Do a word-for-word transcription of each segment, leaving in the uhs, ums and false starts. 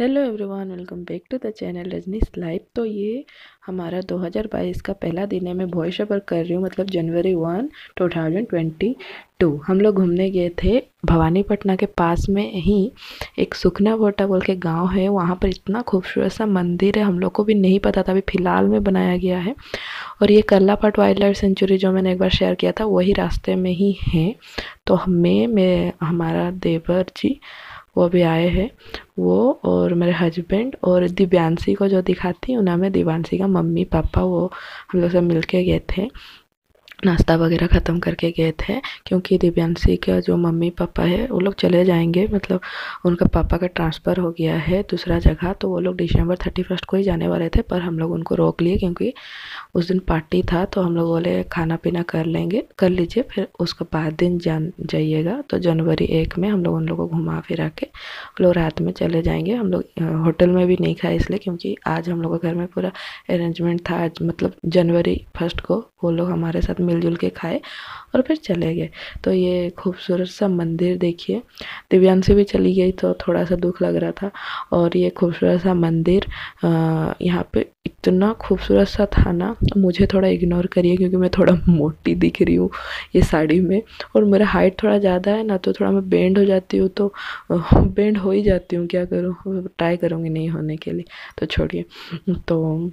Hello everyone, welcome back to the channel Rajneesh live. तो ये हमारा दो हज़ार बाईस का पहला दिन है। मैं वॉइस ओवर कर रही हूँ, मतलब January one two thousand twenty two. हम लोग घूमने गए थे भवानीपटना के पास में ही एक सुखना वोटा बोल के गांव है। वहाँ पर इतना खूबसूरत सा मंदिर है, हम लोग को भी नहीं पता था, अभी फ़िलहाल में बनाया गया है। और ये कर्लापाट वाइल्ड लाइफ सेंचुरी जो मैंने एक बार शेयर किया था, वही रास्ते में ही है। तो हमें मैं हमारा देवर जी वो भी आए हैं, वो और मेरे हस्बैंड और दिव्यांशी को जो दिखाती हूँ ना मैं, दिव्यांशी का मम्मी पापा, वो हम लोग सब मिल के गए थे। नाश्ता वगैरह ख़त्म करके गए थे, क्योंकि दिव्यांशी का जो मम्मी पापा है वो लोग चले जाएंगे, मतलब उनका पापा का ट्रांसफ़र हो गया है दूसरा जगह। तो वो लोग दिसंबर थर्टी फर्स्ट को ही जाने वाले थे, पर हम लोग उनको रोक लिए क्योंकि उस दिन पार्टी था। तो हम लोग बोले खाना पीना कर लेंगे, कर लीजिए, फिर उसके बाद दिन जान जाइएगा। तो जनवरी एक में हम लोग उन लोगों को घुमा फिरा के वो लोग रात में चले जाएंगे। हम लोग होटल में भी नहीं खाए इसलिए, क्योंकि आज हम लोग के घर में पूरा अरेंजमेंट था। आज मतलब जनवरी फर्स्ट को वो लोग हमारे साथ मिलजुल के खाए और फिर चले गए। तो ये खूबसूरत सा मंदिर देखिए। दिव्यांशी भी चली गई तो थोड़ा सा दुख लग रहा था। और ये खूबसूरत सा मंदिर यहाँ पे इतना खूबसूरत सा था ना, मुझे थोड़ा इग्नोर करिए क्योंकि मैं थोड़ा मोटी दिख रही हूँ ये साड़ी में, और मेरा हाइट थोड़ा ज़्यादा है ना, तो थोड़ा मैं बेंड हो जाती हूँ। तो बेंड हो ही जाती हूँ, क्या करूँ, ट्राई करूँगी नहीं होने के लिए, तो छोड़िए। तो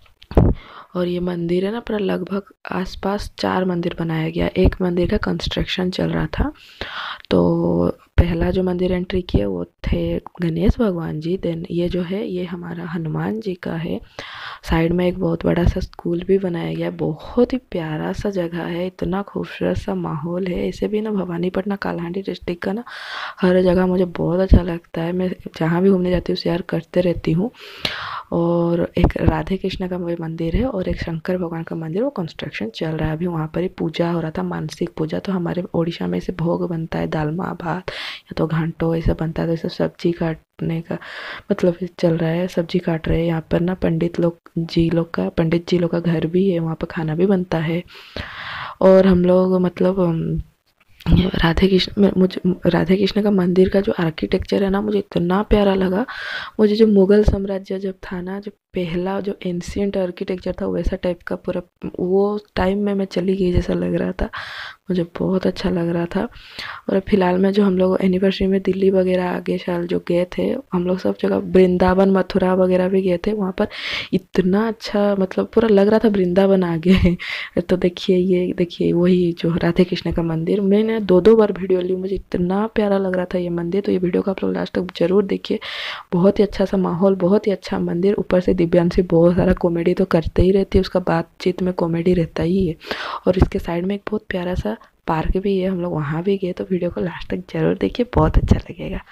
और ये मंदिर है ना, पूरा लगभग आसपास चार मंदिर बनाया गया। एक मंदिर का कंस्ट्रक्शन चल रहा था। तो पहला जो मंदिर एंट्री किया वो थे गणेश भगवान जी। देन ये जो है ये हमारा हनुमान जी का है। साइड में एक बहुत बड़ा सा स्कूल भी बनाया गया है। बहुत ही प्यारा सा जगह है, इतना खूबसूरत सा माहौल है। इसे भी ना भवानीपटना कालाहांडी डिस्ट्रिक्ट का ना हर जगह मुझे बहुत अच्छा लगता है। मैं जहाँ भी घूमने जाती हूँ शेयर करते रहती हूँ। और एक राधे कृष्ण का मंदिर है और एक शंकर भगवान का मंदिर, वो कंस्ट्रक्शन चल रहा है अभी। वहाँ पर ही पूजा हो रहा था, मानसिक पूजा। तो हमारे उड़ीसा में से भोग बनता है, दालमा भात या तो घाटो ऐसा बनता है। तो ऐसा सब्जी काटने का मतलब चल रहा है, सब्जी काट रहे हैं यहाँ पर ना। पंडित लोग जी लोग का पंडित जी लोग का घर भी है, वहाँ पर खाना भी बनता है। और हम लोग मतलब राधे कृष्ण मुझे राधे कृष्ण का मंदिर का जो आर्किटेक्चर है ना, मुझे इतना प्यारा लगा। मुझे जो मुग़ल साम्राज्य जब था ना, जो पहला जो एंशिएंट आर्किटेक्चर था, वैसा टाइप का पूरा वो टाइम में मैं चली गई जैसा लग रहा था। मुझे बहुत अच्छा लग रहा था। और फिलहाल में जो हम लोग एनिवर्सरी में दिल्ली वगैरह आगे साल जो गए थे, हम लोग सब जगह वृंदावन मथुरा वगैरह भी गए थे। वहाँ पर इतना अच्छा मतलब पूरा लग रहा था वृंदावन आ गए। तो देखिए, ये देखिए वही जो राधे कृष्ण का मंदिर, मैंने दो दो बार वीडियो ली, मुझे इतना प्यारा लग रहा था ये मंदिर। तो ये वीडियो को आप लोग लास्ट तक जरूर देखिए। बहुत ही अच्छा सा माहौल, बहुत ही अच्छा मंदिर। ऊपर से दिव्यांशी बहुत सारा कॉमेडी तो करते ही रहती है, उसका बातचीत में कॉमेडी रहता ही है। और इसके साइड में एक बहुत प्यारा सा पार्क भी है, हम लोग वहाँ भी गए। तो वीडियो को लास्ट तक जरूर देखिए, बहुत अच्छा लगेगा।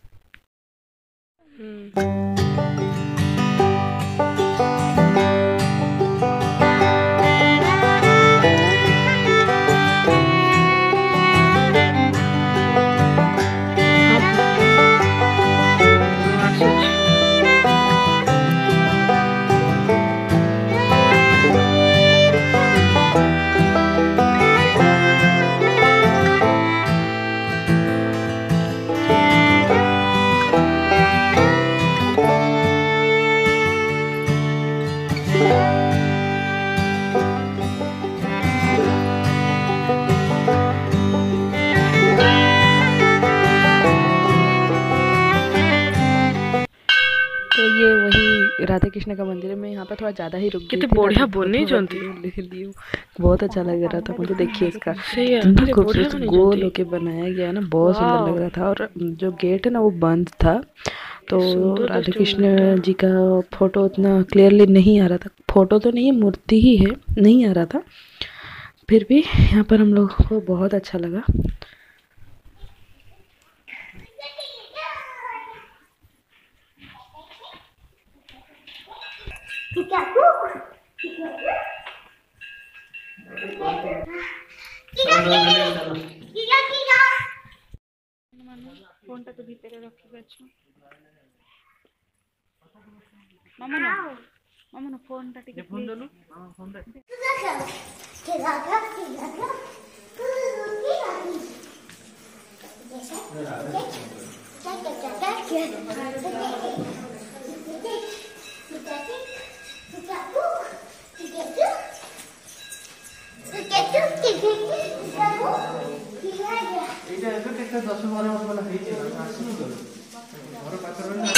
तो ये वही राधे कृष्ण का मंदिर है। मैं यहाँ पर थोड़ा ज़्यादा ही रुक गई थी, बढ़िया बोलनी जानती हूँ। बहुत अच्छा लग रहा था मुझे। देखिए इसका इतना खूबसूरत गोल होके बनाया गया है ना, बहुत सुंदर लग रहा था। और जो गेट है ना वो बंद था, तो राधे कृष्ण जी का फोटो उतना क्लियरली नहीं आ रहा था। फोटो तो नहीं है, मूर्ति ही है, नहीं आ रहा था। फिर भी यहाँ पर हम लोग को बहुत अच्छा लगा। फोनটা তো ভিতরে রাখি গেছো মামা না মামা না ফোনটা টিকে ফোন দলো মামা ফোন দে কে লাগা কে লাগা কে লাগা কে লাগা কে লাগা ଏବେ କେତେ ଦଶ ବାର ବର୍ଷ ହେଲା ହେଇଛି ଆସିନି ତ ଘର ପାଖରେ ରହିଲା।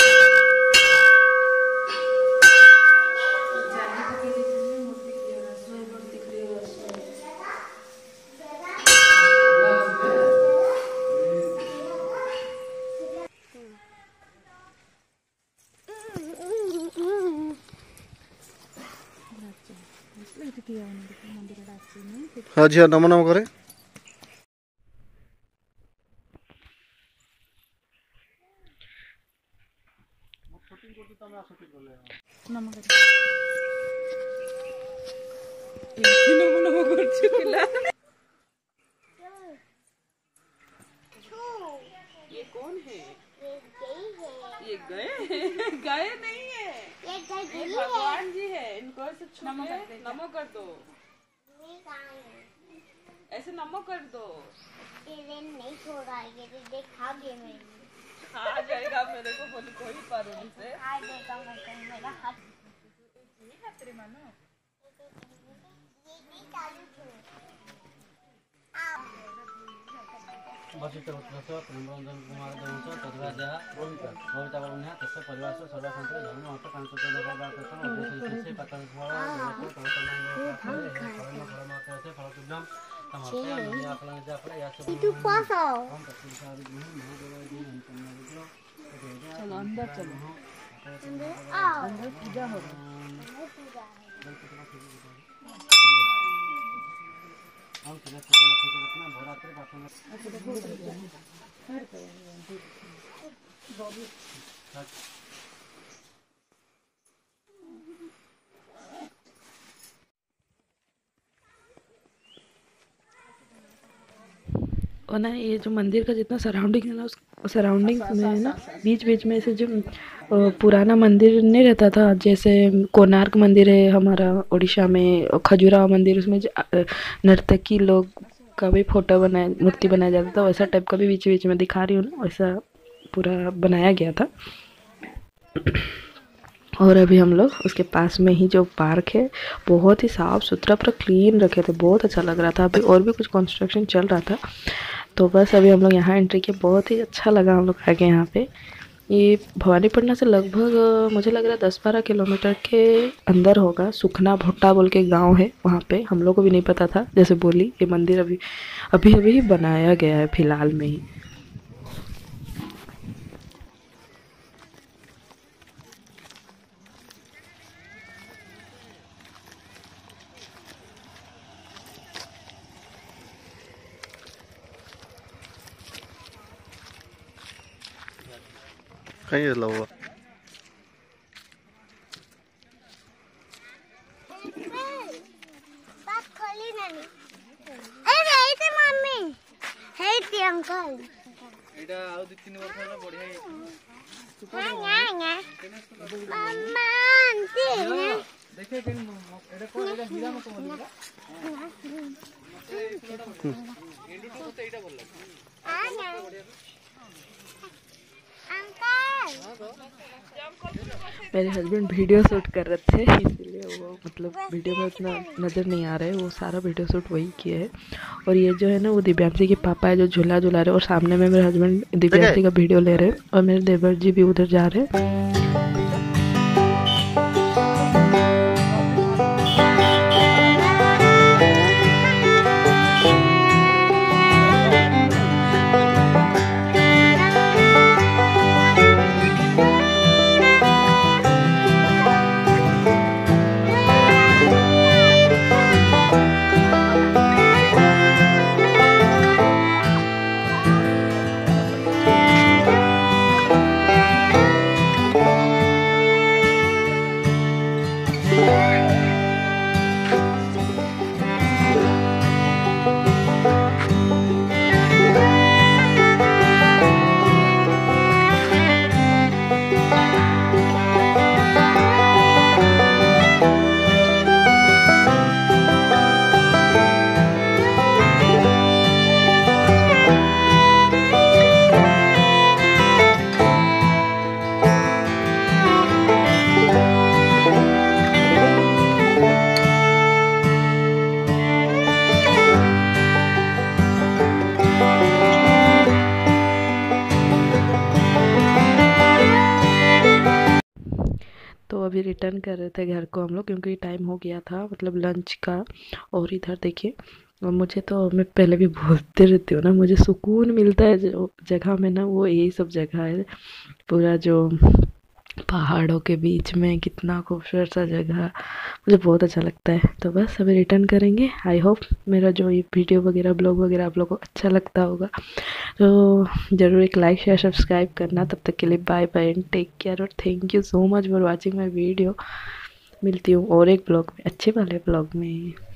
हाँ झील नम नम करे ये कौन है? ये गए गए नहीं है, ये भगवान जी है। इनको ऐसे नमो नमो कर दो, ऐसे नमो कर दो। नहीं छोड़ा ये देखा गया मैं आ जाएगा मेरे को बोली कोई पर उनसे आ जाएगा मेरा हाथ ये है तेरे मानो ये नहीं चालू छोड़ वशिष्ठ प्रेमरंजन कुमार देवंश तद्राजा कविता बलुनिया तस्य परिवार सर्वसंत धर्म अर्थ कांचन से पतन फल फलतुभ्यम तू पास आओ चलो अंदर चलो आओ अंदर पूजा हो रहा और ना ये जो मंदिर का जितना सराउंडिंग है ना उस सराउंडिंग्स में है ना बीच बीच में से जो पुराना मंदिर नहीं रहता था, जैसे कोणार्क मंदिर है हमारा उड़ीसा में, खजुराहो मंदिर, उसमें नर्तकी लोग का भी फोटो बनाया मूर्ति बनाया जाता था, वैसा टाइप का भी बीच बीच में दिखा रही हूँ ना, वैसा पूरा बनाया गया था। और अभी हम लोग उसके पास में ही जो पार्क है बहुत ही साफ़ सुथरा पूरा क्लीन रखे थे, बहुत अच्छा लग रहा था। अभी और भी कुछ कंस्ट्रक्शन चल रहा था, तो बस अभी हम लोग यहाँ एंट्री किए, बहुत ही अच्छा लगा हम लोग आगे यहाँ पे। ये भवानीपटना से लगभग मुझे लग रहा है दस बारह किलोमीटर के अंदर होगा। सुखना भुट्टा बोल के गांव है, वहाँ पे हम लोग को भी नहीं पता था। जैसे बोली ये मंदिर अभी अभी अभी बनाया गया है फिलहाल में ही। कहीं है लवा बात खोली नहीं अरे ऐसे मम्मी हे ती अंकल एटा आउ दु तीन वर्ष होला बढ़िया हां हां हां मम्मा आंटी देखे केन एटा कोन एटा हीरा मत बोलिला इंडू तो एटा बोल हां हां मेरे हस्बैंड वीडियो शूट कर रहे थे, इसीलिए वो मतलब वीडियो में उतना नज़र नहीं आ रहा है, वो सारा वीडियो शूट वही किए है। और ये जो है ना वो दिव्यांशी के पापा है जो झूला झूला रहे, और सामने में मेरे हस्बैंड दिव्यांशी का वीडियो ले रहे हैं, और मेरे देवर जी भी उधर जा रहे हैं। अभी रिटर्न कर रहे थे घर को हम लोग, क्योंकि टाइम हो गया था मतलब लंच का। और इधर देखिए, और मुझे तो, मैं पहले भी बोलते रहती हूँ ना, मुझे सुकून मिलता है जो जगह में ना, वो यही सब जगह है। पूरा जो पहाड़ों के बीच में कितना खूबसूरत सा जगह, मुझे बहुत अच्छा लगता है। तो बस अभी रिटर्न करेंगे। आई होप मेरा जो ये वीडियो वगैरह ब्लॉग वगैरह आप लोगों को अच्छा लगता होगा, तो ज़रूर एक लाइक शेयर सब्सक्राइब करना। तब तक के लिए bye bye and take care, और thank you so much for watching my video. मिलती हूँ और एक ब्लॉग में, अच्छे वाले ब्लॉग में।